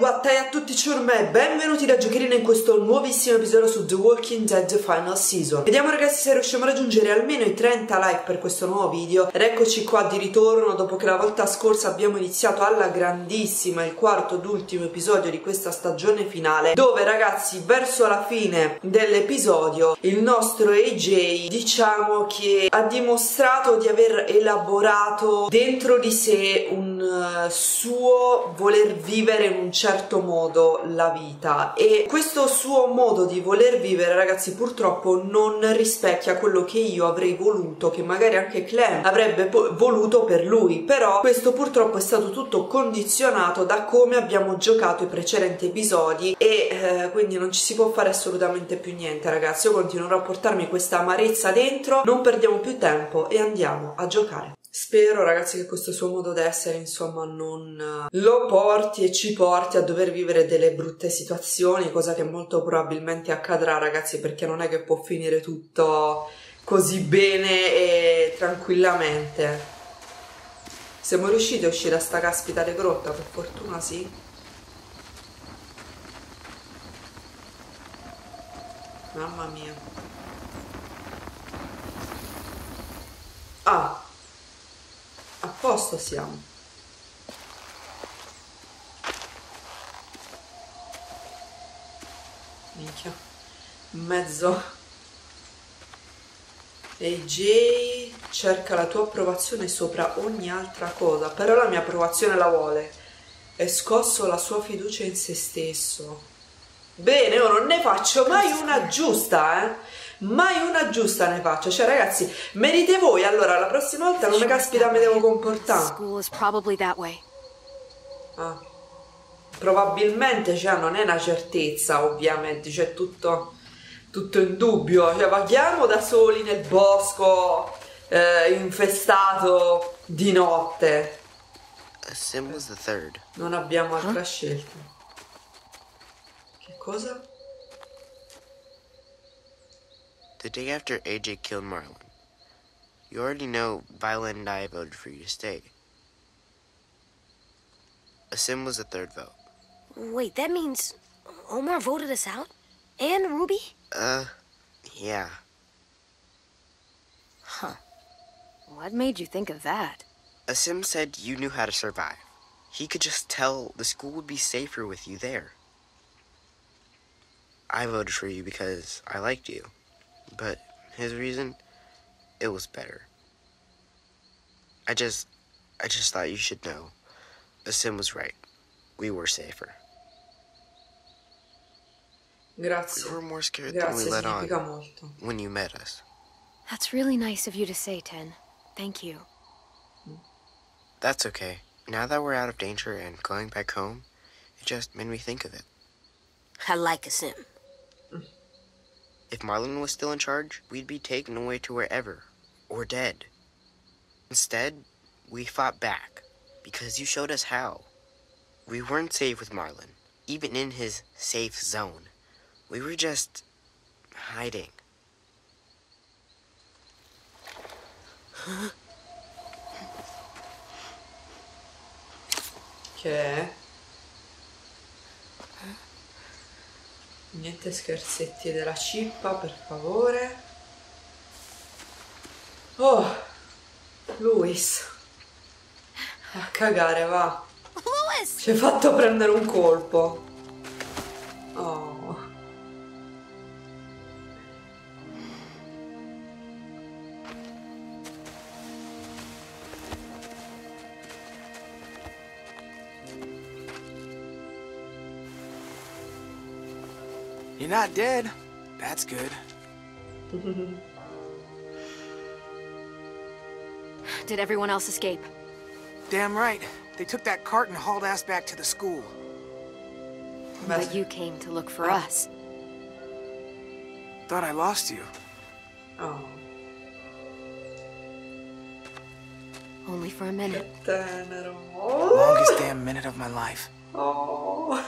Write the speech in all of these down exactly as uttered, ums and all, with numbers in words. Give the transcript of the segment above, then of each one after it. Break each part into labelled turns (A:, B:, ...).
A: Battai a tutti ciurme, benvenuti da Giocherina in questo nuovissimo episodio su The Walking Dead Final Season. Vediamo ragazzi se riusciamo a raggiungere almeno i trenta like per questo nuovo video. Ed eccoci qua di ritorno dopo che la volta scorsa abbiamo iniziato alla grandissima il quarto ed ultimo episodio di questa stagione finale, dove ragazzi verso la fine dell'episodio il nostro A J diciamo che ha dimostrato di aver elaborato dentro di sé un uh, suo voler vivere in un certo modo la vita, e questo suo modo di voler vivere ragazzi purtroppo non rispecchia quello che io avrei voluto, che magari anche Clem avrebbe voluto per lui. Però questo purtroppo è stato tutto condizionato da come abbiamo giocato i precedenti episodi e eh, quindi non ci si può fare assolutamente più niente ragazzi. Io continuerò a portarmi questa amarezza dentro, non perdiamo più tempo e andiamo a giocare. Spero ragazzi che questo suo modo d'essere insomma non lo porti e ci porti a dover vivere delle brutte situazioni, cosa che molto probabilmente accadrà ragazzi, perché non è che può finire tutto così bene e tranquillamente. Siamo riusciti a uscire da sta caspita di grotta, per fortuna sì. Mamma mia. Ah, a posto siamo. Minchia. Mezzo. A J cerca la tua approvazione sopra ogni altra cosa, però la mia approvazione la vuole. È scosso la sua fiducia in se stesso. Bene, io non ne faccio mai una giusta, eh? Mai una giusta ne faccio. Cioè ragazzi, merite voi. Allora la prossima volta come caspita mi devo comportare? Ah. Probabilmente, cioè non è una certezza ovviamente, c'è tutto, tutto in dubbio. Cioè vaghiamo da soli nel bosco eh, infestato di notte.
B: Sim was the third.
A: Non abbiamo altra huh? scelta. Che cosa?
B: The day after A J killed Marlon. You already know Violet and I voted for you to stay. Sim was the third vote.
C: Wait, that means Omar voted us out? And Ruby?
B: Uh, yeah.
C: Huh. What made you think of that?
B: Sim said you knew how to survive. He could just tell the school would be safer with you there. I voted for you because I liked you. But his reason, it was better. I just, I just thought you should know. Sim was right. We were safer.
A: Grazie.
B: We were more scared
A: Grazie,
B: than we let on
A: molto.
B: when you met us.
C: That's really nice of you to say, Ten. Thank you.
B: That's okay. Now that we're out of danger and going back home, it just made me think of it.
C: I like a Sim.
B: If Marlon was still in charge, we'd be taken away to wherever, or dead. Instead, we fought back, because you showed us how. We weren't safe with Marlon, even in his safe zone. We were just hiding.
A: Che? Niente scherzetti della cippa, per favore. Oh, Luis. A cagare, va.
C: Luis!
A: Ci hai fatto prendere un colpo. Oh.
D: You're not dead. That's good.
C: Did everyone else escape?
D: Damn right. They took that cart and hauled ass back to the school.
C: But you came to look for us.
D: Thought I lost you.
A: Oh.
C: Only for a minute.
A: Tenero.
D: Longest damn minute of my life.
A: Oh.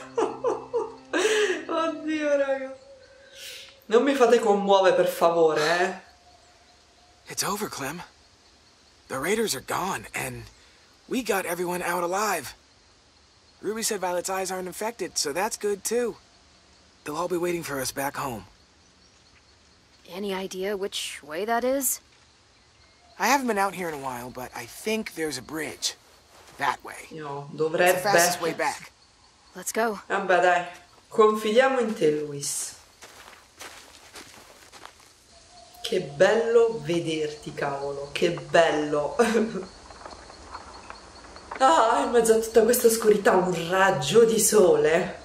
A: Oddio, raga. Non mi fate commuovere, per favore, eh.
D: It's over, Clem. The raiders are gone, and we got everyone out alive. Ruby said Violet's eyes aren't infected, so that's good too. They'll all be waiting for us back home.
C: Any idea which way that is?
D: I haven't been out here in a while, but I think there's a bridge. That way.
A: Io
D: It's
A: dovrebbe...
D: the fastest way back.
C: Let's go.
A: Vabbè dai, confidiamo in te, Luis. Che bello vederti, cavolo, che bello. Ah, in mezzo a tutta questa oscurità un raggio di sole.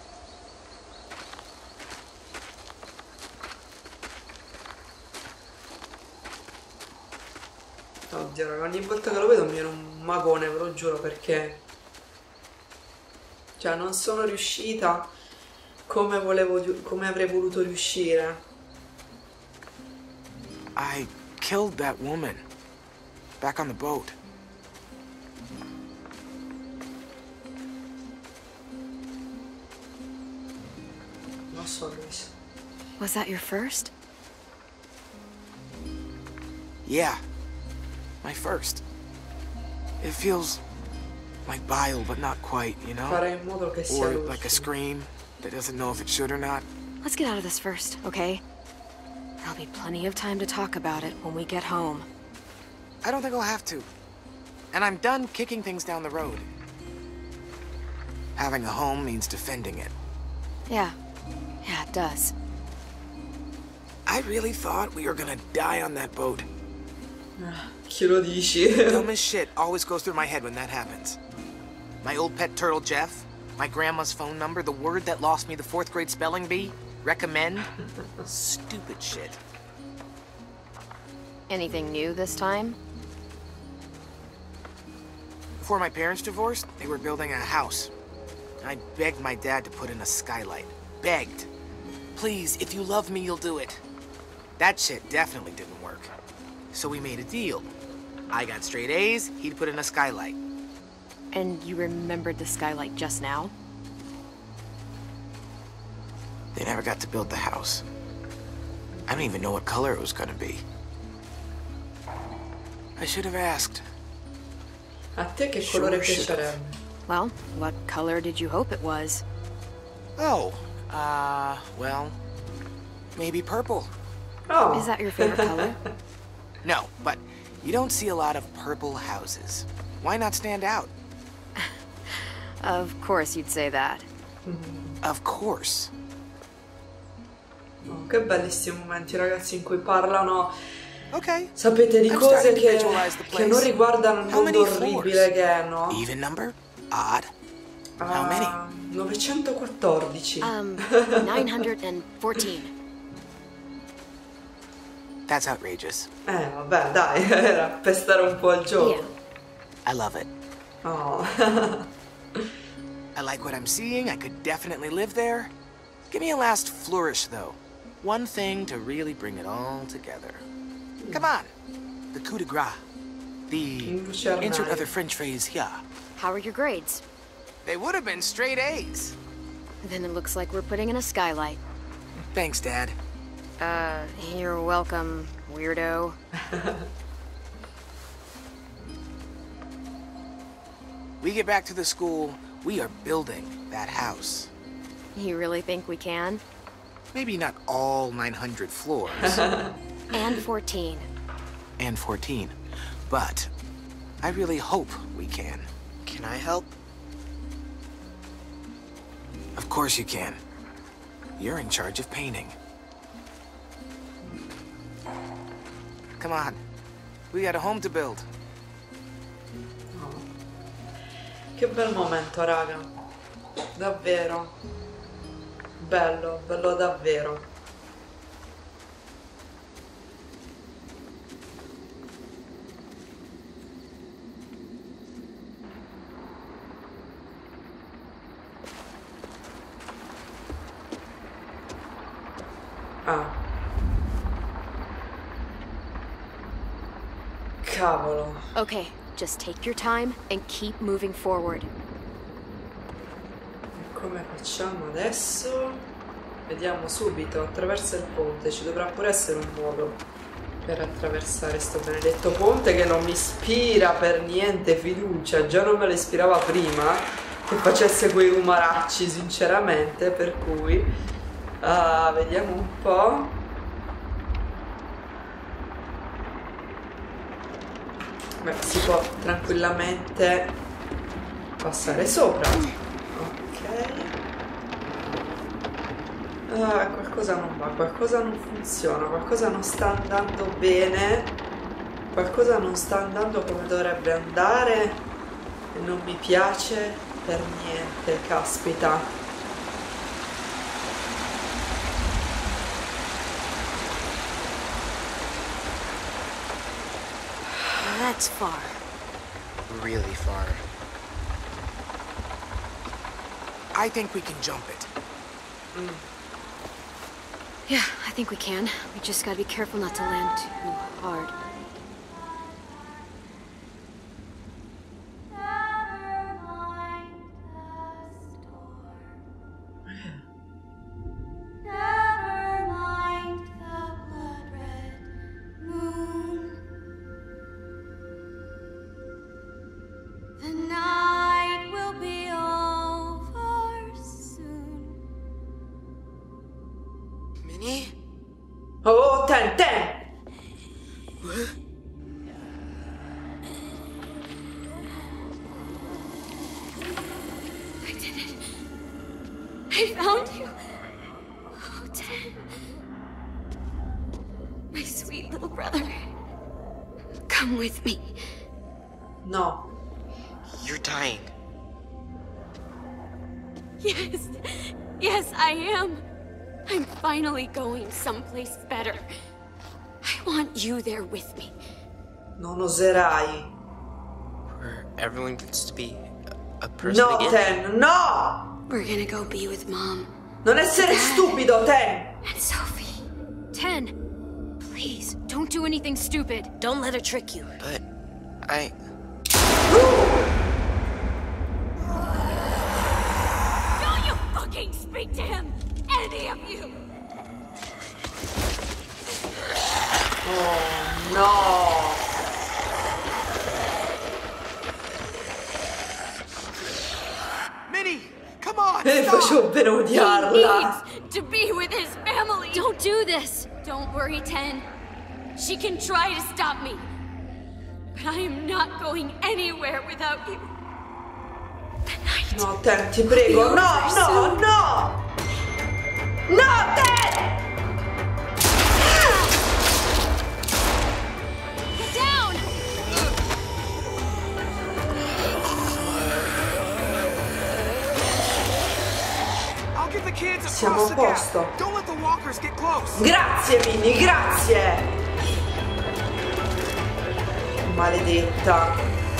A: Oddio, raga, ogni volta che lo vedo mi viene un magone, ve lo giuro, perché... Cioè, non sono riuscita come volevo, come avrei voluto riuscire.
D: I killed that woman. Back on the boat.
A: Non so, Luis.
C: Was that your first?
D: Yeah. My first. It feels like bile, but not quite, you know?
A: Farei in modo che sia
D: Or
A: l'ultimo.
D: like a scream that doesn't know if it should or not.
C: Let's get out of this first, okay? There'll be plenty of time to talk about it when we get home.
D: I don't think I'll have to. And I'm done kicking things down the road. Having a home means defending it.
C: Yeah. Yeah, it does.
D: I really thought we were gonna die on that boat.
A: Chi lo dici?
D: Dumbest shit always goes through my head when that happens. My old pet turtle Jeff, my grandma's phone number, the word that lost me the fourth grade spelling bee, recommend. Stupid shit.
C: Anything new this time?
D: Before my parents divorced, they were building a house. I begged my dad to put in a skylight. Begged. Please, if you love me, you'll do it. That shit definitely didn't work. So we made a deal. I got straight A's, he'd put in a skylight.
C: And you remembered the skylight just now?
D: They never got to build the house. I don't even know what color it was gonna be. I should have asked.
A: A te che colore
D: Sure,
A: piacerebbe?
C: Well, what color did you hope it was?
D: Oh, uh, well, maybe purple.
A: Oh.
C: Is that your favorite color?
D: No, but you don't see a lot of purple houses. Why not stand out?
C: Of course you'd say that.
D: Of course.
A: Oh, che bellissimi momenti, ragazzi, in cui parlano,
D: Okay.
A: sapete, di
D: I'm
A: cose
D: starting to
A: che,
D: visualize the
A: che non
D: place.
A: riguardano il
D: How
A: mondo
D: many
A: orribile
D: floors?
A: che è, no?
D: Even number? Odd? How many?
A: Ah, novecentoquattordici.
C: Um, nine hundred fourteen.
D: That's outrageous.
A: Eh, vabbè, dai, era per stare un po' al gioco.
C: Yeah.
D: I love it.
A: Oh.
D: I like what I'm seeing. I could definitely live there. Give me a last flourish, though. One thing to really bring it all together. Come on. The coup de grace. The
A: Lucernario.
D: insert other French phrase here.
C: How are your grades?
D: They would have been straight A's.
C: Then it looks like we're putting in a skylight.
D: Thanks, Dad.
C: Uh, you're welcome, weirdo.
D: We get back to the school, we are building that house.
C: You really think we can?
D: Maybe not all nine hundred floors.
C: And fourteen.
D: And fourteen. But I really hope we can.
B: Can I help?
D: Of course you can. You're in charge of painting. Come on. We got a home to build.
A: Oh. Che bel momento, raga. Davvero. Bello, bello davvero. Ah. Cavolo.
C: Okay, just take your time and keep moving forward.
A: Come facciamo adesso? Vediamo subito, attraversa il ponte, ci dovrà pure essere un modo per attraversare sto benedetto ponte che non mi ispira per niente fiducia, già non me lo ispirava prima che facesse quei umaracci, sinceramente, per cui uh, vediamo un po'. Beh, si può tranquillamente passare sopra. Ok. Ah, qualcosa non va, qualcosa non funziona, qualcosa non sta andando bene, qualcosa non sta andando come dovrebbe andare e non mi piace per niente, caspita.
C: That's far.
B: Really far.
D: I think we can jump it.
A: Mm.
C: Yeah, I think we can. We just gotta be careful not to land too hard.
A: Oh, ten, ten!
C: I did it. I found you. Oh, Ten. My sweet little brother. Come with me.
A: No.
B: You're dying.
C: Yes. Yes, I am. I'm finally going someplace better. I want you there with me.
A: Non oserai.
B: Where everyone gets to be a, a person
A: No,
B: again.
A: Ten, no!
C: We're gonna go be with Mom.
A: Non essere stupido, Ten!
C: And Sophie. Ten, please, don't do anything stupid. Don't let her trick you.
B: But I...
C: Don't you fucking speak to him! Any of you!
A: Oh, no!
D: Minnie, come on!
A: E
D: Stop!
A: facevo bene odiarla.
C: He needs to be with his family! Don't do this! Don't worry, Ten. She can try to stop me. But I am not going anywhere without you. The night.
A: No, Ten, ti prego. No, no, no! No, Ten!
C: Get down!
D: I'll get the kids
A: Siamo
D: across
A: a
D: the gap.
A: posto.
D: Don't let the walkers get close.
A: Grazie, Minnie, grazie! Maledetta.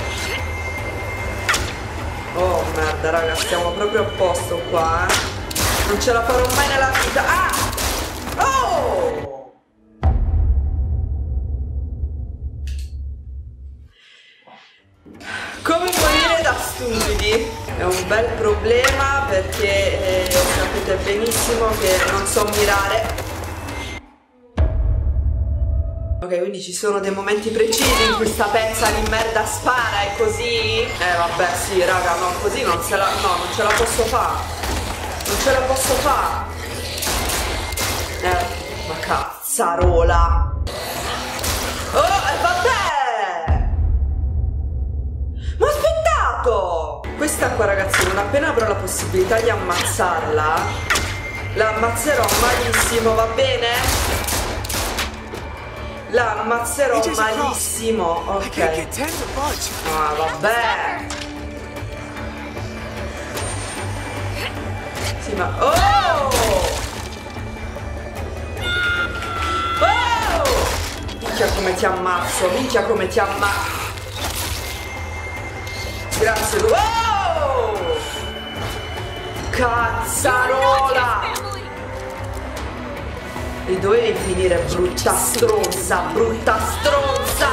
A: Oh, merda, raga, stiamo proprio a posto qua, eh. Non ce la farò mai nella vita. Ah! Oh! Come morire da stupidi? È un bel problema perché eh, sapete benissimo che non so mirare. Ok, quindi ci sono dei momenti precisi in cui sta pezza di merda spara e così? Eh vabbè sì raga, no, così non se la. No, non ce la posso fare. Non ce la posso fare. Eh, ma cazzarola. Oh, e vabbè! Ma ho aspettato! Questa qua ragazzi, non appena avrò la possibilità di ammazzarla, la ammazzerò malissimo, va bene? La ammazzerò malissimo, ok. Ah, vabbè. Sì, ma... Oh! Oh! Minchia come ti ammazzo, minchia come ti ammazzo. Grazie, oh! Cazzarola! E dovevi finire, brutta stronza, brutta stronza!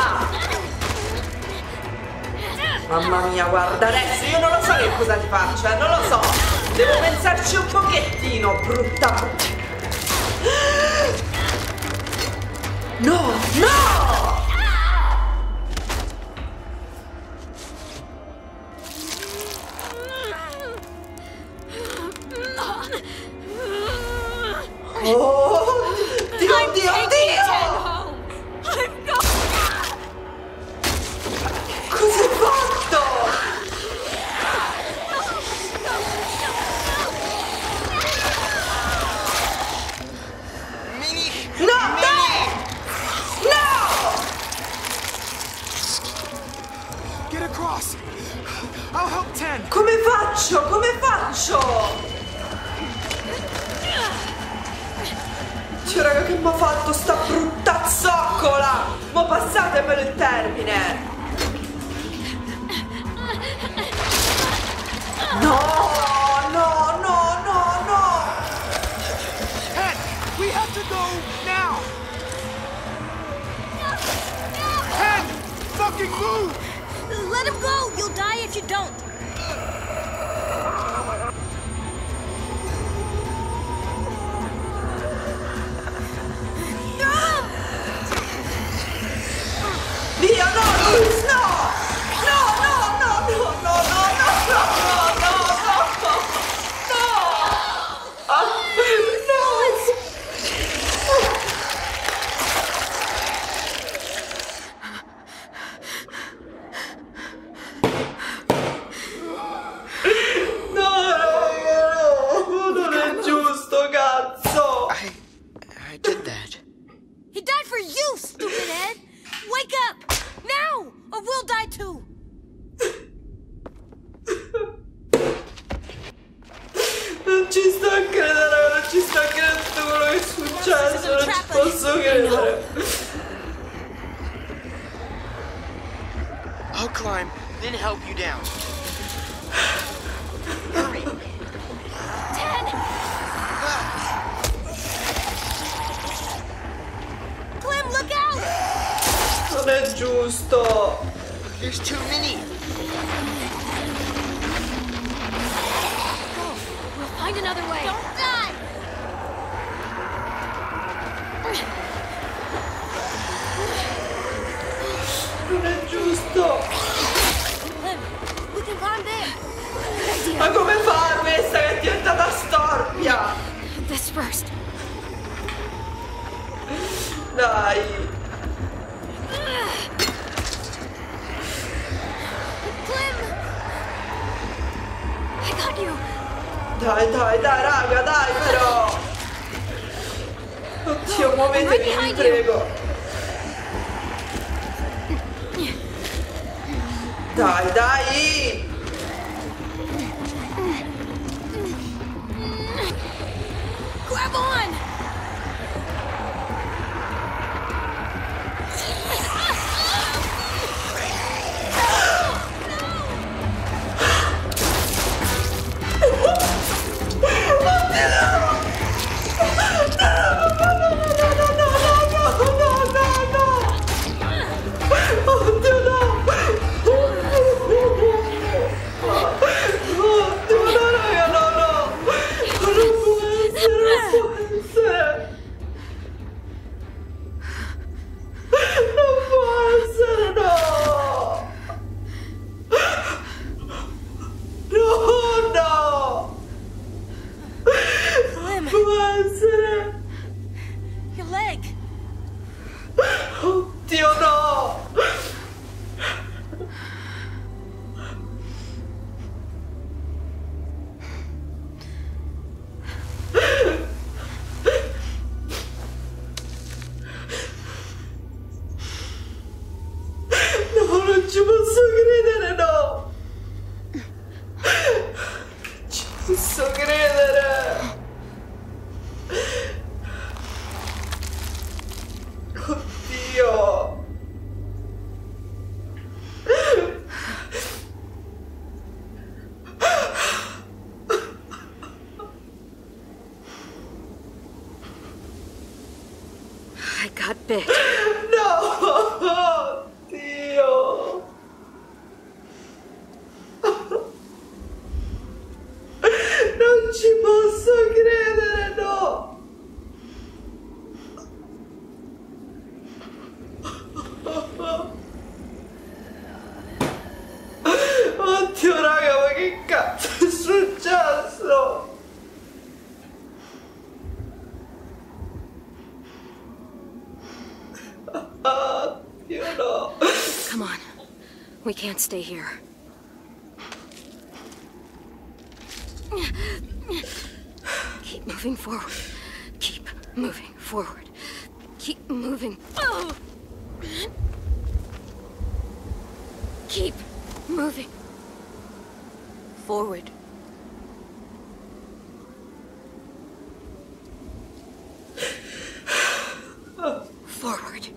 A: Mamma mia, guarda, adesso io non lo so che cosa ti faccio, eh, non lo so! Devo pensarci un pochettino, brutta... No, no! Oh, Dio,
C: I'm
A: Dio,
C: taking
A: Dio!
C: Ted home. I'm going.
A: Cosa hai fatto?
B: Minnie!
A: No,
B: Minnie!
A: no!
D: Get across. I'll help Ten.
A: Come faccio? Come faccio? Dio, raga, che mi ha fatto sta brutta zoccola? Ma passatemelo il termine. No, no, no, no, no.
D: Ten, we have to go now. Ten, fucking move.
C: Let him go. You'll die if you don't.
A: Dio, no, Luis, no! No, no, no, no, no, no, no, no, no, no, no, no! Ah, no! No, raga, no, non è giusto, cazzo!
B: I... I did that.
C: He died for you, stupid head. Wake up! Now! Or we'll die too!
A: Non ci sto a credere, non ci sto a credere tutto quello che è successo, non ci posso credere.
B: I'll climb, then help you down. Hurry.
C: Ten! Clem, look out!
A: Non è giusto.
B: There's too many.
C: Go. We'll find another way. Don't die!
A: Non è giusto.
C: Clem, we can climb there. Good idea.
A: Ma come fa questa che è diventata storpia?
C: This first.
A: Dai.
C: Clem! I got you.
A: Dai, dai, dai, raga, dai, però. Oddio, muovetevi, vi prego. Dai, dai.
C: Grab on! Your leg.
A: Oddio, no! No, non ci posso credere, no! Non ci posso credere! Oddio!
C: I got bit.
A: No! Dio! Non ci posso credere, no! Oddio, raga, ma che cazzo è successo?
C: We can't stay here. Keep moving forward. Keep moving forward. Keep moving. Oh! Keep moving forward. Forward.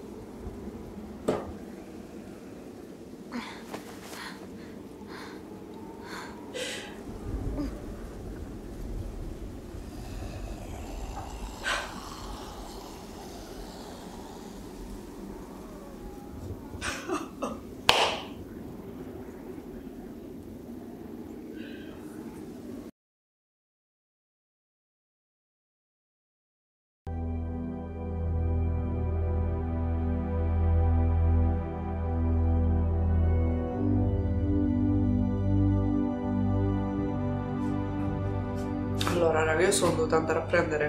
A: Allora raga, io sono dovuta andare a prendere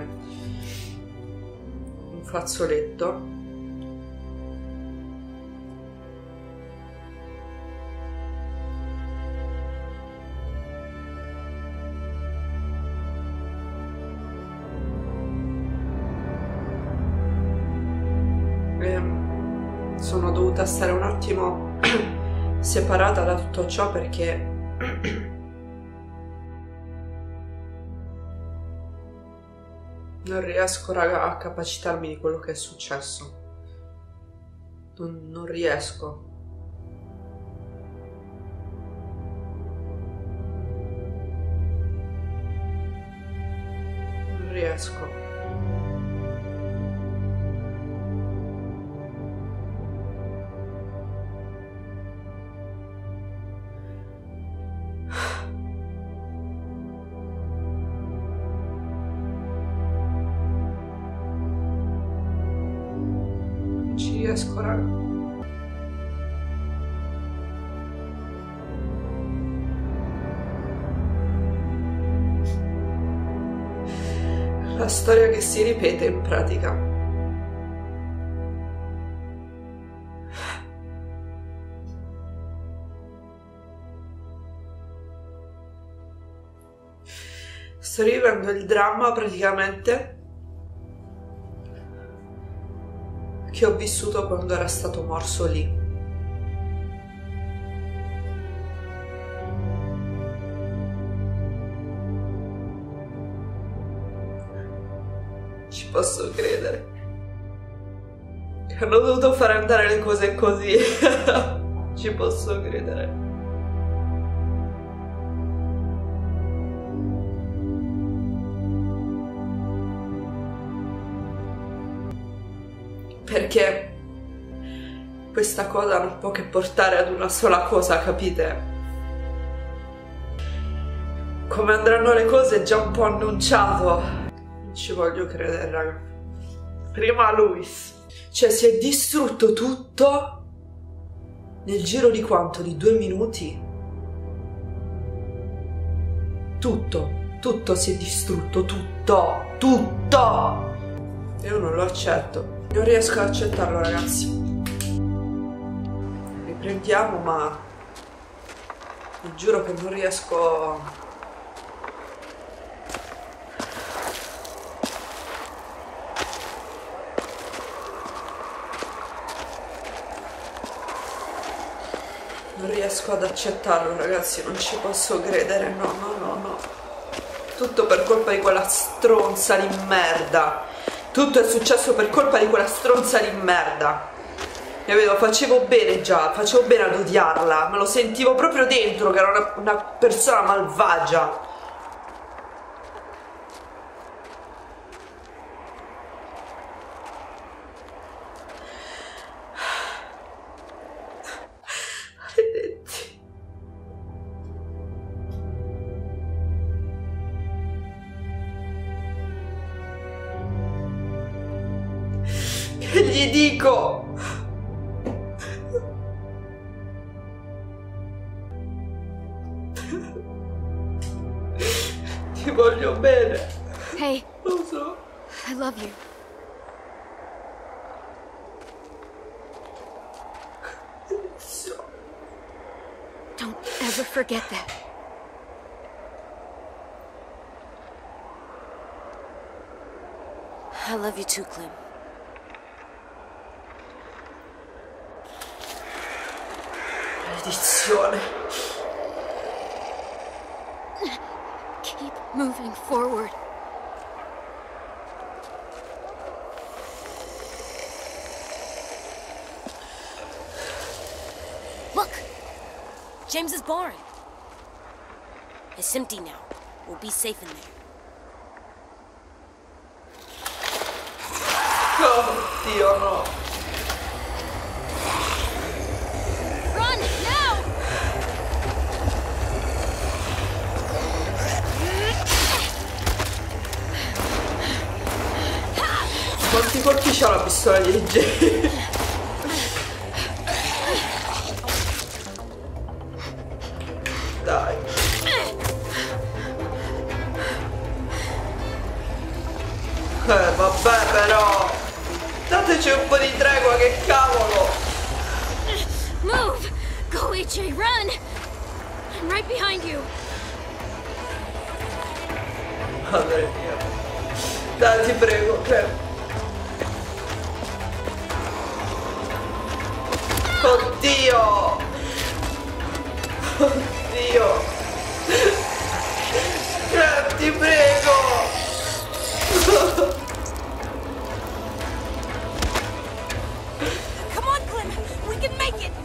A: un fazzoletto e sono dovuta stare un attimo separata da tutto ciò perché non riesco, raga, a capacitarmi di quello che è successo. Non, non riesco. Non riesco. Riesco, raga. La storia che si ripete in pratica. Sto rivivendo il dramma praticamente che ho vissuto quando era stato morso lì. Ci posso credere che hanno dovuto fare andare le cose così. Ci posso credere. Perché questa cosa non può che portare ad una sola cosa, capite? Come andranno le cose è già un po' annunciato. Non ci voglio credere, raga. Prima Luis. Cioè, si è distrutto tutto nel giro di quanto? Di due minuti? Tutto, tutto si è distrutto, tutto, tutto! Io non lo accetto. Non riesco ad accettarlo, ragazzi. Riprendiamo, ma vi giuro che non riesco. Non riesco ad accettarlo, ragazzi, non ci posso credere, no, no, no, no. Tutto per colpa di quella stronza di merda. Tutto è successo per colpa di quella stronza di merda. Capito? Facevo bene già, facevo bene ad odiarla. Me lo sentivo proprio dentro che era una, una persona malvagia. Maledetti. Che gli dico? Ti voglio bene.
C: Hey.
A: Lo so.
C: I love you. never forget that.
E: I love you too, Clem.
A: Maledizione.
C: Keep moving forward.
E: Look! James's barn. It's empty now. We'll be safe in there.
A: Oh, Dio, no.
C: Run, now!
A: Quanti colpi c'ha la pistola di Jay? Dai. Eh, vabbè però. Dateci un po' di tregua, che cavolo.
C: Move! Go, A J, run! I'm right behind you.
A: Madre mia. Dai, ti prego, Clem. Oddio! Oddio! Clem, ti prego!
E: Come on, Clem! We can make it!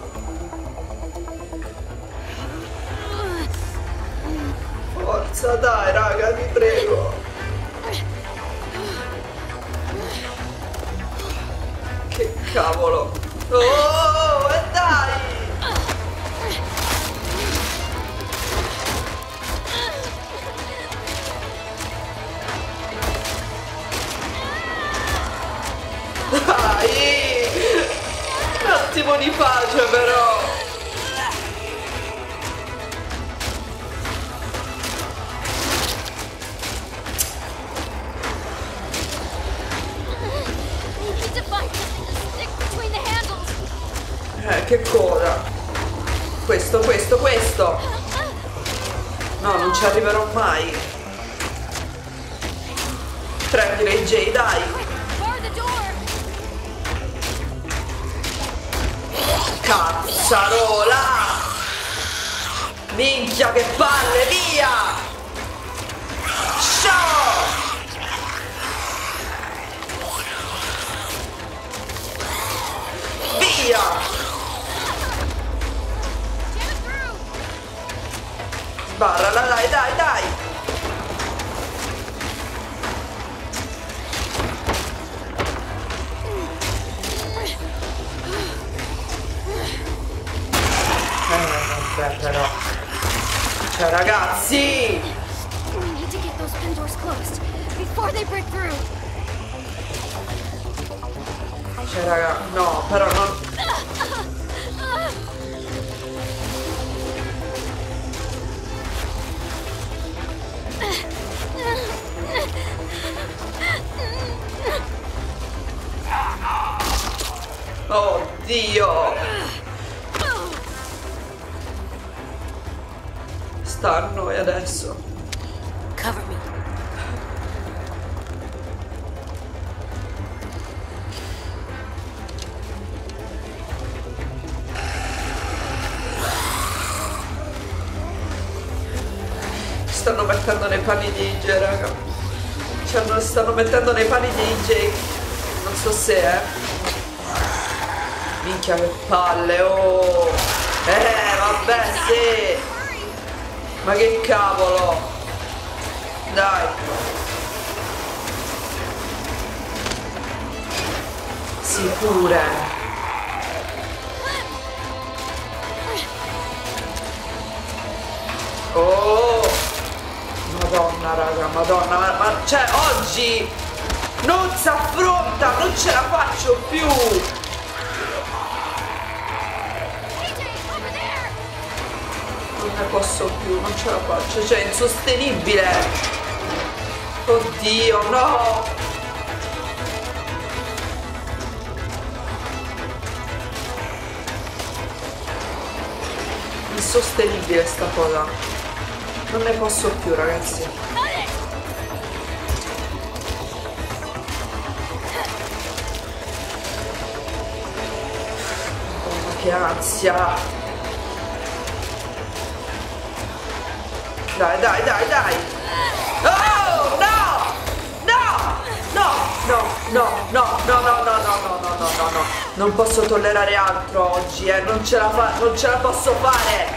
A: Forza, dai, raga, ti prego! Che cavolo! Oh, e dai! Dai! Un attimo di pace però!
C: We need to find something to stick between the handles.
A: Eh, che coda! Questo, questo, questo! No, non ci arriverò mai! Prendila, A J, dai!
C: Bar the door.
A: Cazzarola! Minchia, che palle, via! Ciao! Via!
C: Jam it through.
A: Sbarrala, dai, dai, dai! Eh, vabbè, però. Cioè, ragazzi!
C: We need to get those pin doors closed before they break through.
A: Cioè, raga, no, però non... Oddio! Sta a noi adesso.
E: Cover me.
A: Stanno mettendo nei panni di I J, raga. Cioè, non stanno mettendo nei panni di I J. Non so se è. Minchia, che palle, oh. Eh, vabbè, sì. Ma che cavolo. Dai. Sicure. Oh, madonna, raga, madonna, ma, ma cioè oggi non si affronta, non ce la faccio più.
C: A J, over there.
A: Non ne posso più, non ce la faccio, cioè è insostenibile. Oddio, no. insostenibile sta cosa. Non ne posso più, ragazzi. Oh, che ansia. Dai, dai, dai, dai. Oh, no! No! No! No, no, no, no, no, no, no, no, no, no, no, no. Non posso tollerare altro oggi, eh. Non ce la fa, non ce la posso fare.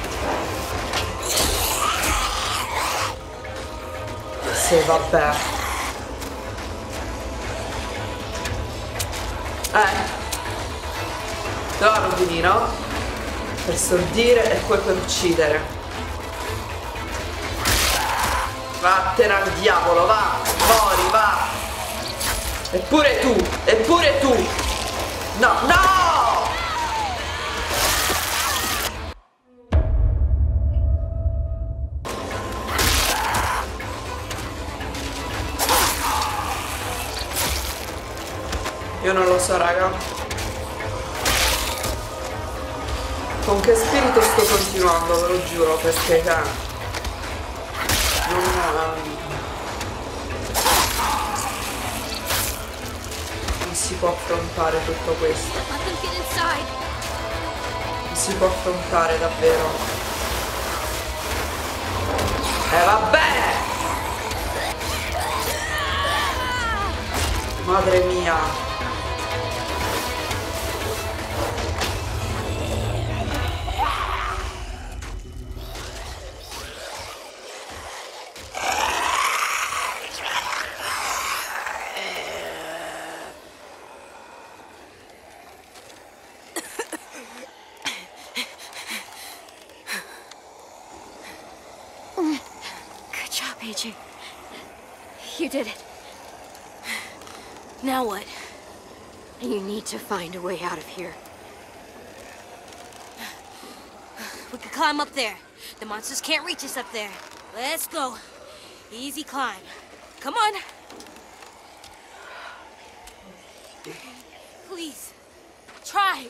A: Sì, vabbè. Eh. La rovini, no? Per stordire e poi per uccidere. Vattene al diavolo, va! Mori, va! Eppure tu! Eppure tu! No, no! Io non lo so, raga. Con che spirito sto continuando, ve lo giuro, perché non, non si può affrontare tutto questo. Non si può affrontare davvero. Eh vabbè! Madre mia!
C: A J, you did it.
E: Now what?
C: You need to find a way out of here.
E: We can climb up there. The monsters can't reach us up there. Let's go. Easy climb. Come on. Please. Try.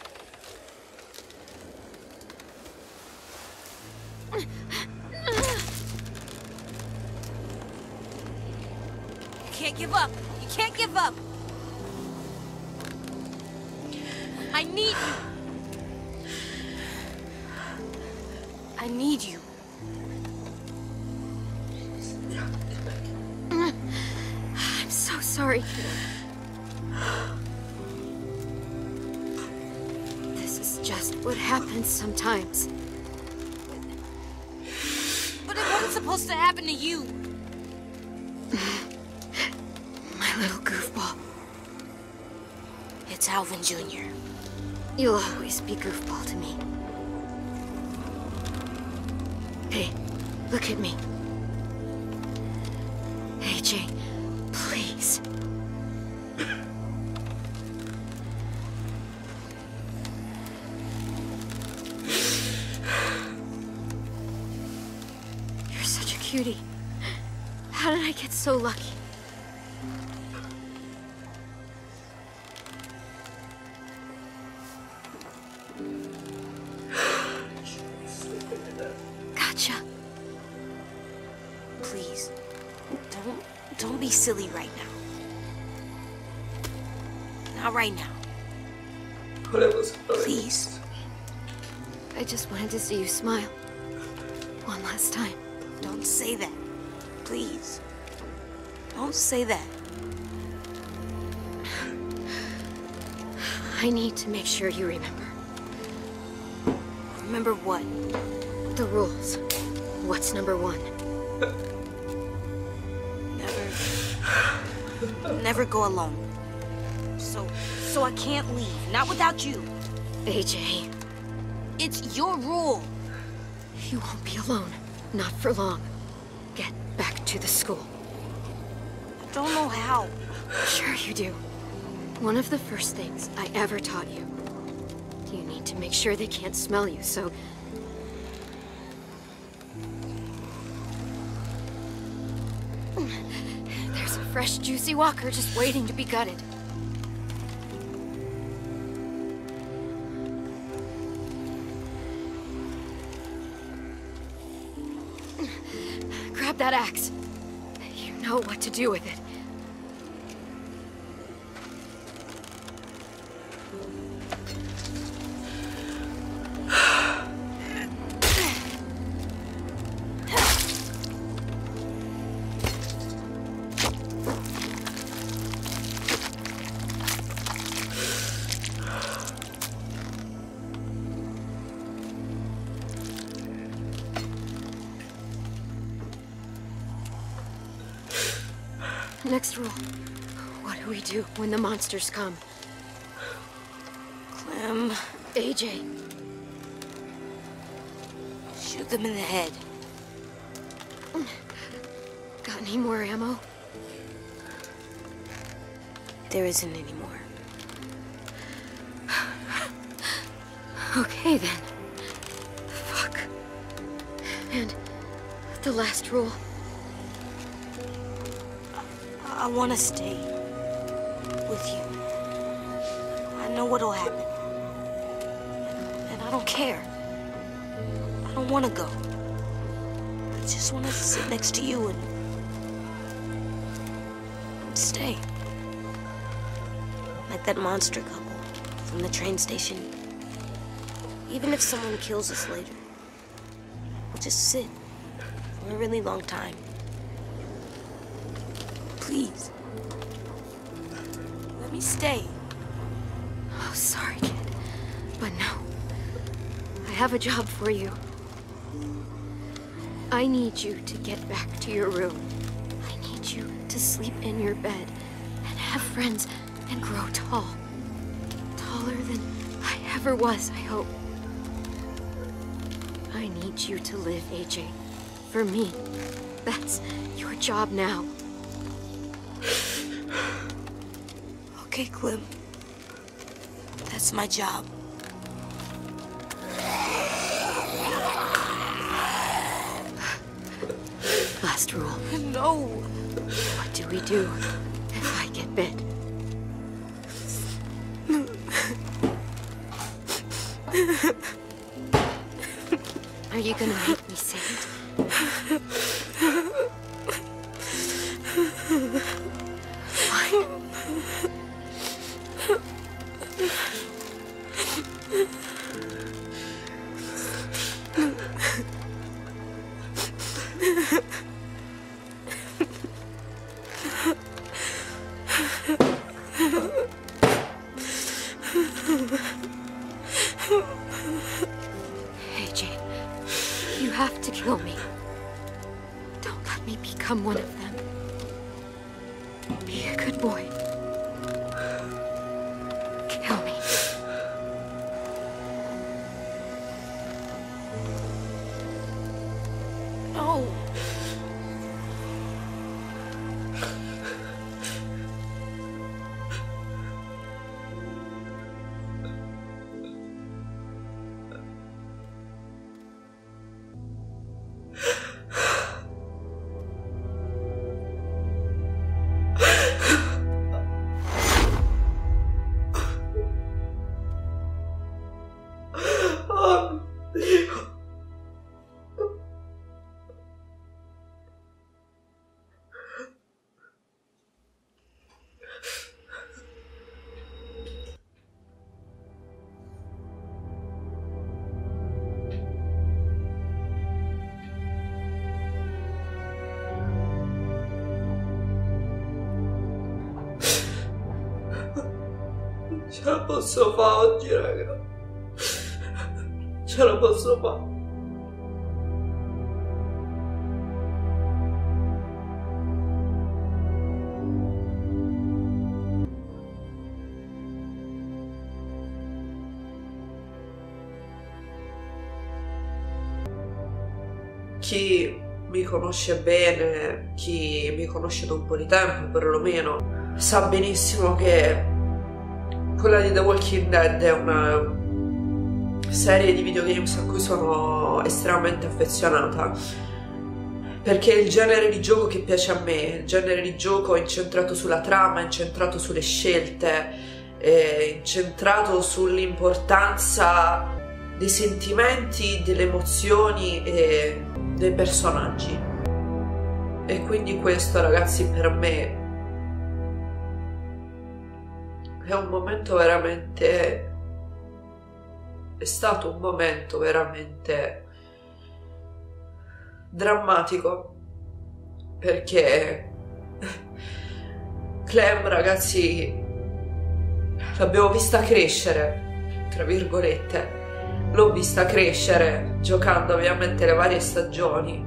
E: You can't give up. You can't give up. I need you. I need you.
C: I'm so sorry. This is just what happens sometimes.
E: But it wasn't supposed to happen to you.
C: My little goofball.
E: It's Alvin Junior
C: You'll always be goofball to me. Hey, look at me. A J, please. You're such a cutie. How did I get so lucky? Gotcha.
E: Please, don't, don't be silly right now. Not right now. Please.
C: I just wanted to see you smile. One last time.
E: Don't say that. Please. Don't say that.
C: I need to make sure you remember.
E: Remember what?
C: The rules. What's number one?
E: Never... Never go alone. So... So I can't leave. Not without you.
C: A J.
E: It's your rule.
C: You won't be alone. Not for long. Get back to the school.
E: I don't know how.
C: Sure you do. One of the first things I ever taught you. You need to make sure they can't smell you, so... There's a fresh, juicy walker just waiting to be gutted. that axe. You know what to do with it. Next rule. What do we do when the monsters come?
E: Clem.
C: A J.
E: Shoot them in the head.
C: Got any more ammo?
E: There isn't any more.
C: Okay then. Fuck. And the last rule.
E: I want to stay with you. I know what'll happen. And I don't care. I don't want to go. I just want to sit next to you and, and stay. Like that monster couple from the train station. Even if someone kills us later, we'll just sit for a really long time. Please. Let me stay.
C: Oh, sorry, kid. But no. I have a job for you. I need you to get back to your room. I need you to sleep in your bed and have friends and grow tall. Taller than I ever was, I hope. I need you to live, A J. For me. That's your job now.
E: Okay, Clem. That's my job.
C: Last rule.
E: No.
C: What do we do if I get bit? Are you gonna make me say it? Fine. A J, you have to kill me. Don't let me become one of them. Be a good boy. Kill me.
E: No.
A: Ce la posso fare oggi, raga. Ce la posso fare. Chi mi conosce bene, chi mi conosce da un po' di tempo perlomeno, sa benissimo che quella di The Walking Dead è una serie di videogames a cui sono estremamente affezionata, perché è il genere di gioco che piace a me, il genere di gioco incentrato sulla trama, incentrato sulle scelte, eh, incentrato sull'importanza dei sentimenti, delle emozioni e dei personaggi. E quindi questo, ragazzi, per me è un momento veramente, è stato un momento veramente drammatico, perché Clem, ragazzi, l'abbiamo vista crescere, tra virgolette, l'ho vista crescere giocando ovviamente le varie stagioni.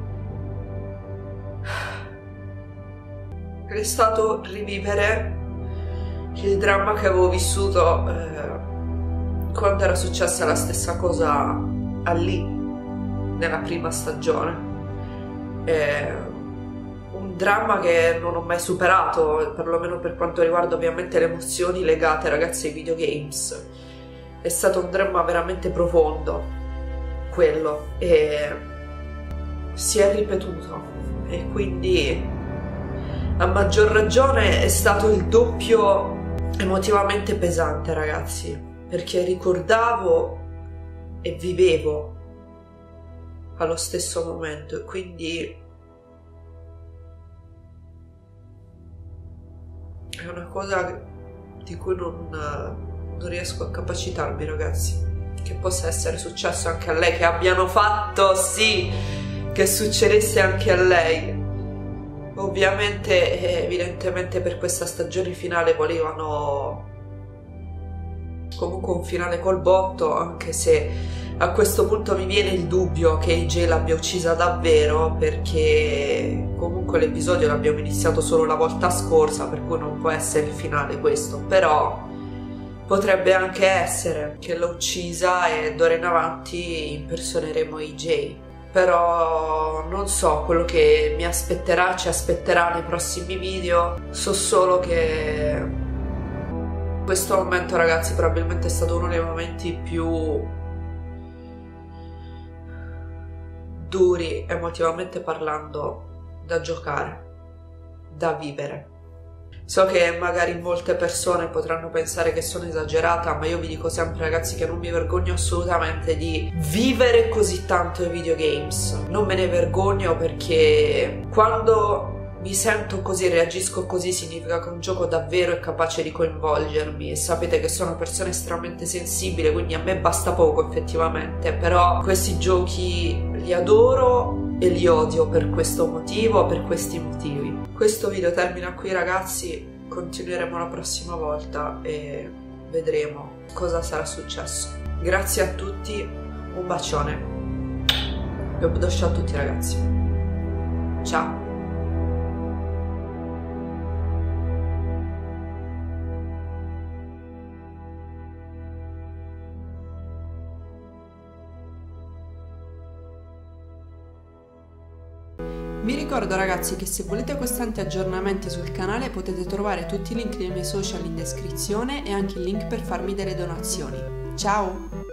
A: È stato rivivere il dramma che avevo vissuto eh, quando era successa la stessa cosa a Lee nella prima stagione. È un dramma che non ho mai superato, perlomeno per quanto riguarda ovviamente le emozioni legate, ragazzi, ai videogames. È stato un dramma veramente profondo, quello, e si è ripetuto, e quindi a maggior ragione è stato il doppio emotivamente pesante, ragazzi, perché ricordavo e vivevo allo stesso momento, e quindi è una cosa di cui non, non riesco a capacitarmi, ragazzi, che possa essere successo anche a lei, che abbiano fatto sì che succedesse anche a lei. Ovviamente, evidentemente per questa stagione finale volevano comunque un finale col botto, anche se a questo punto mi viene il dubbio che A J l'abbia uccisa davvero, perché comunque l'episodio l'abbiamo iniziato solo la volta scorsa, per cui non può essere il finale questo, però potrebbe anche essere che l'ha uccisa e d'ora in avanti impersoneremo A J. Però non so quello che mi aspetterà, ci aspetterà nei prossimi video. So solo che questo momento, ragazzi, probabilmente è stato uno dei momenti più duri emotivamente parlando da giocare, da vivere. So che magari molte persone potranno pensare che sono esagerata, ma io vi dico sempre, ragazzi, che non mi vergogno assolutamente di vivere così tanto i videogames. Non me ne vergogno, perché quando mi sento così, reagisco così, significa che un gioco davvero è capace di coinvolgermi, e sapete che sono persona estremamente sensibile, quindi a me basta poco effettivamente, però questi giochi li adoro e li odio per questo motivo, per questi motivi. Questo video termina qui, ragazzi, continueremo la prossima volta e vedremo cosa sarà successo. Grazie a tutti, un bacione e un bacio a tutti, ragazzi. Ciao.
F: Vi ricordo, ragazzi, che se volete costanti aggiornamenti sul canale potete trovare tutti i link dei miei social in descrizione e anche il link per farmi delle donazioni. Ciao!